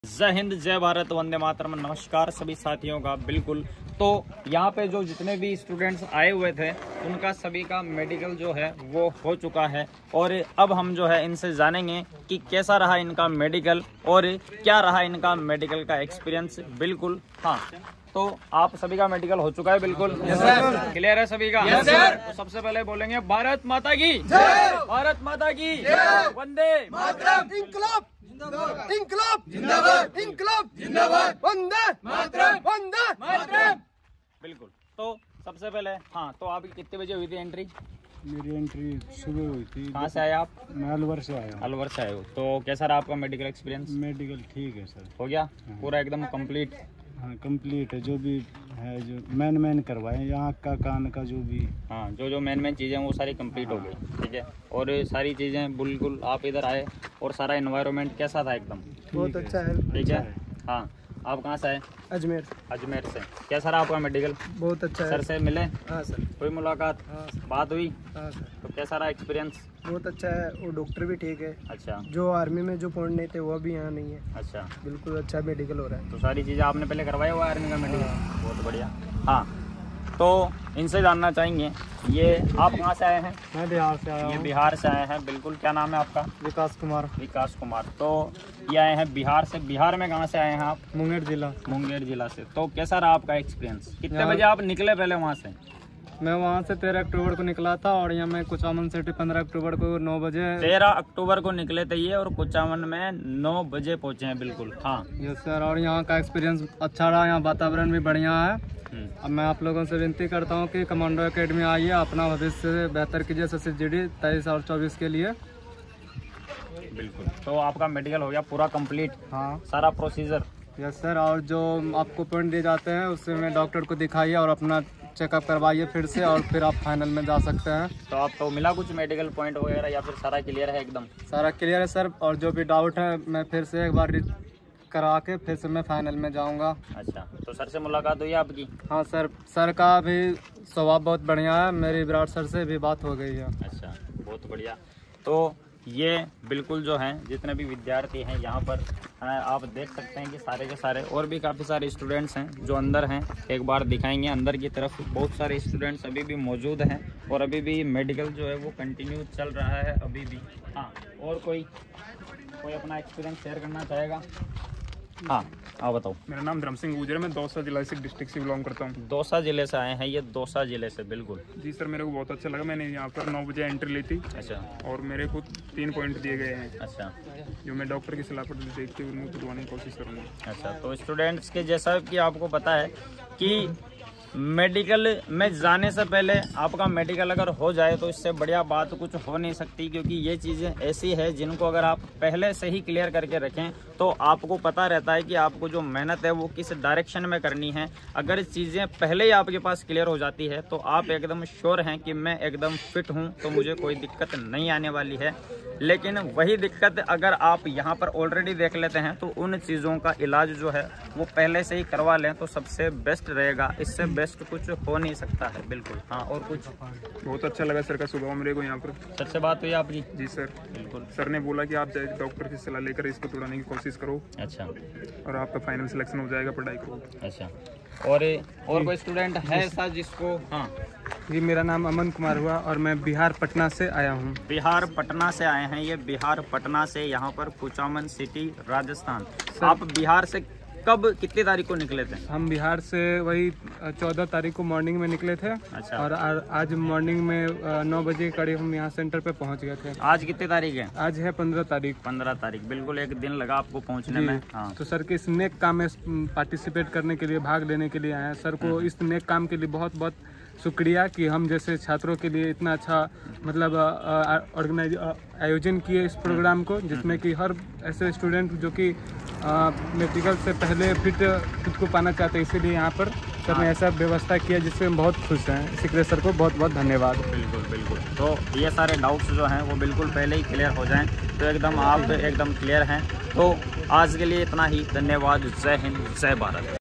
जय हिंद, जय भारत, वंदे मातरम। नमस्कार सभी साथियों का। बिल्कुल, तो यहाँ पे जो जितने भी स्टूडेंट्स आए हुए थे उनका सभी का मेडिकल जो है वो हो चुका है और अब हम जो है इनसे जानेंगे कि कैसा रहा इनका मेडिकल और क्या रहा इनका मेडिकल का एक्सपीरियंस। बिल्कुल, हाँ, तो आप सभी का मेडिकल हो चुका है? बिल्कुल, क्लियर है सभी का? तो सबसे पहले बोलेंगे भारत माता की जय, भारत माता की जय, वंदे मातरम, इंकलाब इंकलाब जिंदाबाद, इंकलाब जिंदाबाद, वंदे मातरम, वंदे मातरम। बिल्कुल, तो सबसे पहले हाँ, तो आपकी कितने बजे हुई थी एंट्री? मेरी एंट्री सुबह हुई थी। कहाँ से आए आप? मैं अलवर से आया हूँ। अलवर से आए हो, तो कैसा रहा आपका मेडिकल एक्सपीरियंस? मेडिकल ठीक है सर, हो गया पूरा एकदम कंप्लीट? हाँ कंप्लीट है। जो भी है, जो मैन करवाए यहाँ का कान का जो भी, हाँ, जो मेन चीज़ें वो सारी कंप्लीट हो गई, ठीक है। और सारी चीज़ें बिल्कुल, आप इधर आए और सारा एनवायरनमेंट कैसा था? एकदम बहुत अच्छा है। ठीक है। हाँ, आप कहाँ से आए? अजमेर। अजमेर से। कैसा रहा आपका मेडिकल? बहुत अच्छा है। सर से मिले? हाँ सर। कोई मुलाकात? हाँ सर। बात हुई? हाँ सर। तो कैसा रहा एक्सपीरियंस? बहुत अच्छा है। वो डॉक्टर भी ठीक है। अच्छा। जो आर्मी में जो पॉइंट नहीं थे वो भी यहाँ नहीं है। अच्छा, बिल्कुल अच्छा मेडिकल हो रहा है। तो सारी चीज़ें आपने पहले करवाया हुआ है आर्मी का मेडिकल? बहुत बढ़िया। हाँ, तो इनसे जानना चाहेंगे, ये आप कहाँ से आए हैं? मैं बिहार से आया ये हूँ। बिहार से आए हैं। बिल्कुल, क्या नाम है आपका? विकास कुमार। विकास कुमार। तो ये आए हैं बिहार से। बिहार में कहाँ से आए हैं आप? मुंगेर जिला। मुंगेर जिला से। तो कैसा रहा आपका एक्सपीरियंस? कितने बजे आप निकले पहले वहाँ से? मैं वहाँ से 13 अक्टूबर को निकला था और यहाँ मैं कुचामन सिटी 15 अक्टूबर को 9 बजे। 13 अक्टूबर को निकले थे ये और कुचामन में 9 बजे पहुँचे हैं। बिल्कुल, हाँ। यस सर, और यहाँ का एक्सपीरियंस अच्छा रहा। यहाँ वातावरण भी बढ़िया है। अब मैं आप लोगों से विनती करता हूँ कि कमांडो एकेडमी आइए, अपना भविष्य बेहतर कीजिए। SSGD 23 और 24 के लिए। बिल्कुल, तो आपका मेडिकल हो गया पूरा कंप्लीट? हाँ सारा प्रोसीजर? यस सर, और जो आपको पॉइंट दिए जाते हैं उससे में डॉक्टर को दिखाइए और अपना चेकअप करवाइए फिर से, और फिर आप फाइनल में जा सकते हैं। तो आपको मिला कुछ मेडिकल पॉइंट वगैरह या फिर सारा क्लियर है एकदम? सारा क्लियर है सर, और जो भी डाउट है मैं फिर से एक बार करा के फिर से मैं फाइनल में जाऊंगा। अच्छा, तो सर से मुलाकात हुई आपकी? हाँ सर, सर का भी स्वभाव बहुत बढ़िया है। मेरी विराट सर से भी बात हो गई है। अच्छा, बहुत बढ़िया। तो ये बिल्कुल जो हैं जितने भी विद्यार्थी हैं यहाँ पर आप देख सकते हैं कि सारे के सारे और भी काफ़ी सारे स्टूडेंट्स हैं जो अंदर हैं। एक बार दिखाएंगे अंदर की तरफ। बहुत सारे स्टूडेंट्स अभी भी मौजूद हैं और अभी भी मेडिकल जो है वो कंटिन्यू चल रहा है अभी भी। हाँ, और कोई अपना एक्सपीरियंस शेयर करना चाहेगा? हाँ, आप बताओ। मेरा नाम धर्म सिंह गुजर है। मैं दौसा जिला से डिस्ट्रिक्ट से बिलोंग करता हूँ। दौसा जिले से आए हैं ये? दौसा जिले से। बिल्कुल जी सर, मेरे को बहुत अच्छा लगा। मैंने यहाँ पर 9 बजे एंट्री ली थी। अच्छा। और मेरे को 3 पॉइंट दिए गए हैं। अच्छा, जो मैं डॉक्टर की सलाह पर देखते हुए उनको करवाने की कोशिश करूँगा। अच्छा, तो स्टूडेंट्स के जैसा कि आपको पता है कि मेडिकल में जाने से पहले आपका मेडिकल अगर हो जाए तो इससे बढ़िया बात कुछ हो नहीं सकती, क्योंकि ये चीज़ें ऐसी है जिनको अगर आप पहले से ही क्लियर करके रखें तो आपको पता रहता है कि आपको जो मेहनत है वो किस डायरेक्शन में करनी है। अगर चीज़ें पहले ही आपके पास क्लियर हो जाती है तो आप एकदम श्योर हैं कि मैं एकदम फिट हूँ, तो मुझे कोई दिक्कत नहीं आने वाली है। लेकिन वही दिक्कत अगर आप यहाँ पर ऑलरेडी देख लेते हैं तो उन चीज़ों का इलाज जो है वो पहले से ही करवा लें तो सबसे बेस्ट रहेगा। इससे बेस्ट कुछ हो नहीं सकता है। बिल्कुल, हाँ, और कुछ? बहुत अच्छा लगा सर का स्वभाव मेरे को यहाँ पर। सर से बात हुई आपकी? जी सर। बिल्कुल, सर ने बोला कि आप डॉक्टर की सलाह लेकर इसको तोड़ाने की कोशिश करो। अच्छा। और आपका फाइनल सिलेक्शन हो जाएगा, पढ़ाई करो। अच्छा, और कोई स्टूडेंट है ऐसा जिसको? हाँ जी, मेरा नाम अमन कुमार हुआ और मैं बिहार पटना से आया हूँ। बिहार पटना से आए हैं ये? बिहार पटना से यहाँ पर कुचामन सिटी राजस्थान। आप बिहार से कब, कितनी तारीख को निकले थे? हम बिहार से वही 14 तारीख को मॉर्निंग में निकले थे। अच्छा। और आज मॉर्निंग में 9 बजे के करीब हम यहाँ सेंटर पे पहुँच गए थे। आज कितनी तारीख है? आज है 15 तारीख। 15 तारीख। बिल्कुल, एक दिन लगा आपको पहुँचने में। हाँ, तो सर के इस नेक काम में पार्टिसिपेट करने के लिए, भाग लेने के लिए आए हैं। सर को इस नेक काम के लिए बहुत बहुत शुक्रिया कि हम जैसे छात्रों के लिए इतना अच्छा मतलब आयोजन किए इस प्रोग्राम को, जिसमें कि हर ऐसे स्टूडेंट जो कि मेडिकल से पहले फिट खुद को पाना चाहते हैं, इसीलिए यहाँ पर सर ने ऐसा व्यवस्था किया जिससे हम बहुत खुश हैं। इसी के लिए सर को बहुत बहुत धन्यवाद। बिल्कुल बिल्कुल। तो ये सारे डाउट्स जो हैं वो बिल्कुल पहले ही क्लियर हो जाएं तो एकदम आप एकदम क्लियर हैं। तो आज के लिए इतना ही। धन्यवाद। जय हिंद, जय भारत।